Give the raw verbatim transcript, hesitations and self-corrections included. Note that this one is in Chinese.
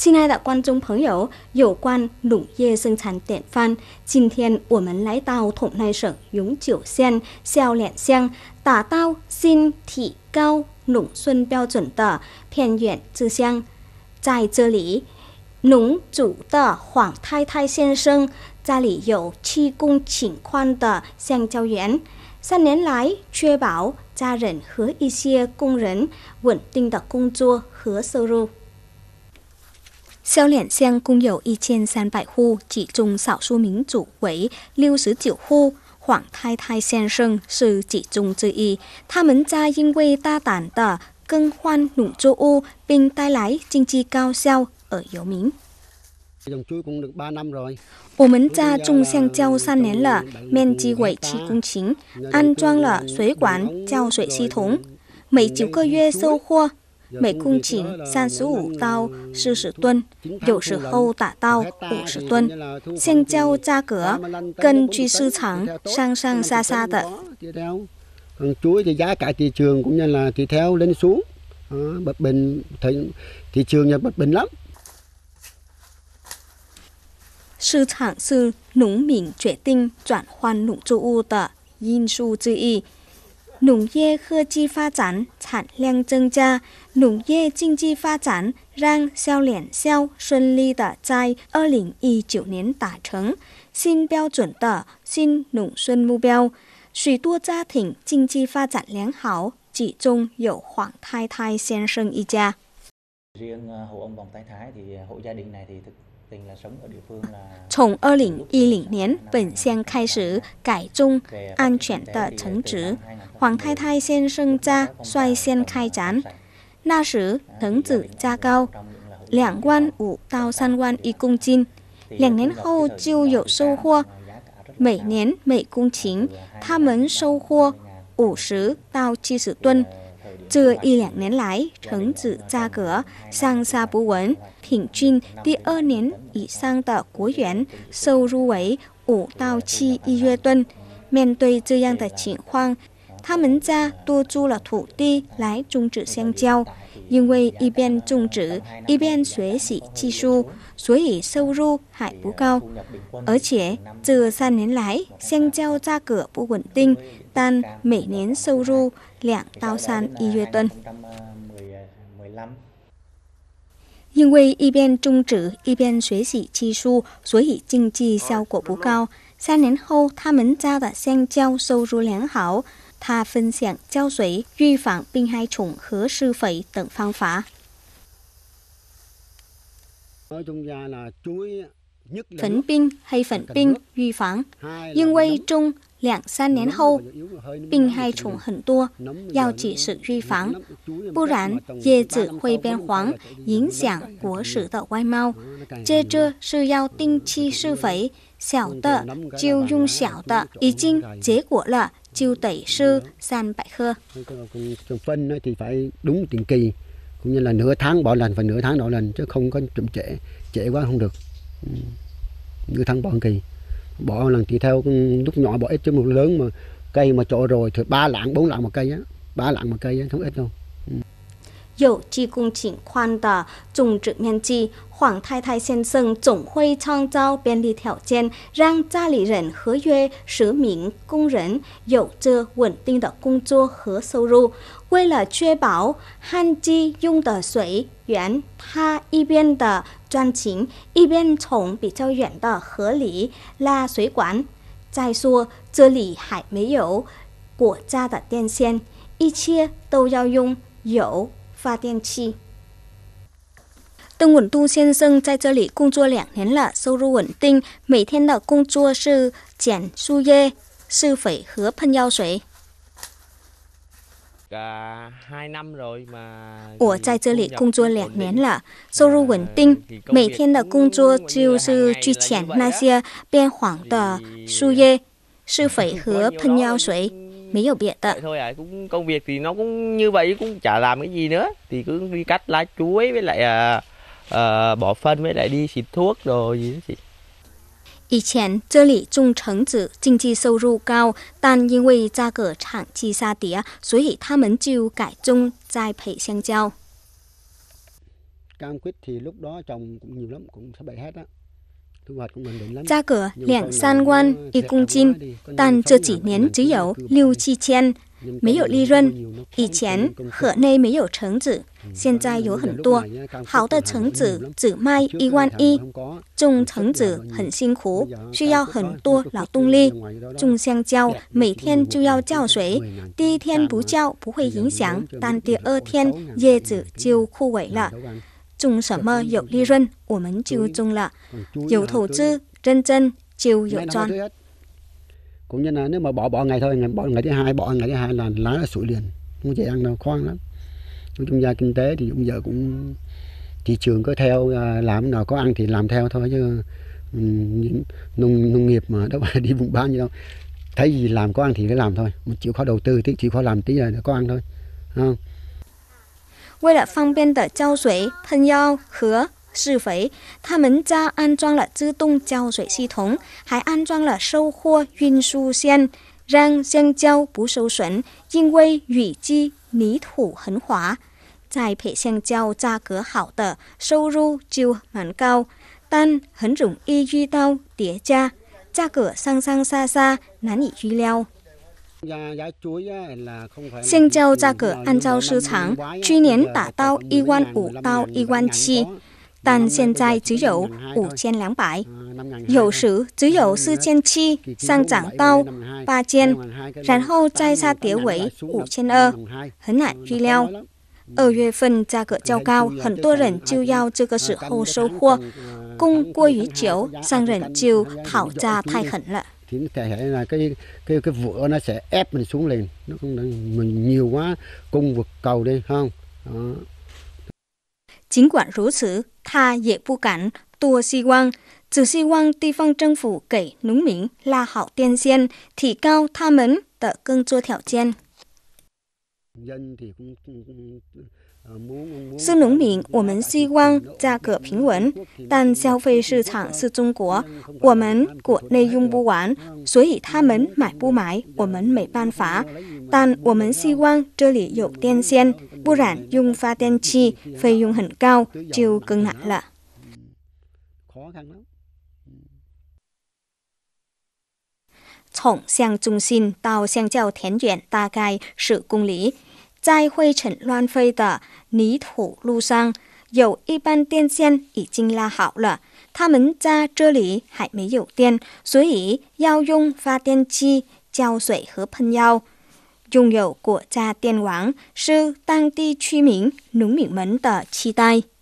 亲爱的观众朋友，有关农业生产典范，今天我们来到统内省永久县萧脸乡，达到新提高农村标准的偏远之乡。在这里，农主的黄太太先生家里有七公顷宽的香蕉园，三年来确保家人和一些工人稳定的工作和收入。萧脸乡共有一千三百户，其中少数民族为六十九户。黄太太先生是其中之一。他们家因为大胆的更换农作物并带来经济高效而有名。我们家种香蕉三年了，面积为七公顷，安装了水管浇水系统，每九个月收获。每公顷三十五到四十吨，有时候达到五十吨。香蕉价格根据市场上上下下的。 Còn chuối thì giá cả thị trường cũng như là tùy theo lên xuống, bất bình, thị trường là bất bình lắm. 市场是农民决定转换农作物的因素之一。农业科技发展，产量增加，农业经济发展让萧脸乡顺利的在二零一九年达成新标准的新农村目标。许多家庭经济发展良好，其中有黄太太先生一家。从二零一零年，本乡开始改种安全的橙子，黄太太先生家率先开展。那时橙子价高，两万五到三万一公斤，两年后就有收获。每年每公顷，他们收获五十到七十吨。这一两年来，橙子价格上下不稳，平均第二年以上的国元收入为五到七亿元吨。面对这样的情况，他们家多租了土地来种植香蕉，因为一边种植一边学习技术，所以收入还不高。而且这三年来，香蕉价格不稳定，但每年收入两到三亿元吨。因为一边种植一边学习技术，所以经济效果不高。三年后，他们家的香蕉收入良好。他分享浇水、预防病害虫和施肥等方法。粉病hay粉病预防，因为种两三年后病害虫很多，要及时预防，不然叶子会变黄，影响果实的外貌。接着是要定期施肥，小的就用小的，已经结果了就得施三百克。 Phân thì phải đúng định kỳ, cũng như là nửa tháng bỏ lần, phải nửa tháng bỏ lần chứ không có chậm trễ, trễ quá không được. Nửa tháng bỏ kỳ, bỏ lần tùy theo lúc nhỏ bỏ ít chứ một lớn mà cây mà trọ rồi thì ba lạng bốn lạng một cây á, ba lạng một cây á, không ít đâu. 有七公顷宽的种植面积，黄太太先生总会创造便利条件，让家里人和约十名工人有着稳定的工作和收入。为了确保旱季用的水源，他一边的赚钱，一边从比较远的河里拉水管。再说，这里还没有国家的电线，一切都要用油发电器。邓文度先生在这里工作两年了，收入稳定。每天的工作是剪树叶、施肥和喷药水。我在这里工作两年了，收入稳定。每天的工作就是去剪那些变黄的树叶、施肥和喷药水。没有别的。 thôi à, cũng công việc thì nó cũng như vậy, cũng chả làm cái gì nữa, thì cứ đi cắt lá chuối với lại à, à, bỏ phân với lại đi xịt thuốc rồi gì đó chị. 以前这里种橙子经济收入高，但因为价格长期下跌，所以他们就改种栽培香蕉。 cam quýt thì lúc đó trồng cũng nhiều lắm, cũng sẽ bị hết á. 价格两三万一公斤，但这几年只有六七千，没有利润。以前河内没有橙子，现在有很多好的橙子，只卖一万一。种橙子很辛苦，需要很多劳动力。种香蕉每天就要浇水，第一天不浇不会影响，但第二天叶子就枯萎了。 种什么有利润，我们就种了。有投资，认真就有赚。 Cũng như là nếu mà bỏ bỏ ngày thôi, bỏ ngày thứ hai, bỏ ngày thứ hai là lá nó sụi liền, không dễ ăn đâu, khoan lắm. Nói chung gia kinh tế thì bây giờ cũng thị trường cứ theo làm nào có ăn thì làm theo thôi chứ nông nông nghiệp mà đâu phải đi buôn bán gì đâu. Thấy gì làm có ăn thì cứ làm thôi, một chịu khó đầu tư, tí chịu khó làm tí là có ăn thôi, không? 为了方便的浇水、喷药和施肥，他们家安装了自动浇水系统，还安装了收货运输线，让香蕉不受损。因为雨季泥土很滑，栽培香蕉价格好的收入就蛮高，但很容易遇到跌价，价格上上下下难以预料。 香蕉价格按照市场，去年达到一万五到一万七，但现在只有五千两百，有时只有四千七，上涨到八千，然后再下跌为五千二，很难预料。二月份价格较高，很多人就要这个时候收货，供过于久，商人就讨价太狠了。 thì nó thể hiện là cái cái cái vựa nó sẽ ép mình xuống liền, nó không mình nhiều quá cung vượt cầu đi không. Đó. 尽管如此，他也不敢多希望，只希望地方政府给农民拉好电线，提高他们的耕作条件。 是农民，我们希望价格平稳，但消费市场是中国，我们国内用不完，所以他们买不买，我们没办法。但我们希望这里有电线，不然用发电器费用很高，就更难了。从乡中心到香蕉田园大概十公里。 在灰尘乱飞的泥土路上，有一半电线已经拉好了。他们家这里还没有电，所以要用发电机浇水和喷药。拥有国家电网是当地居民、农民们的期待。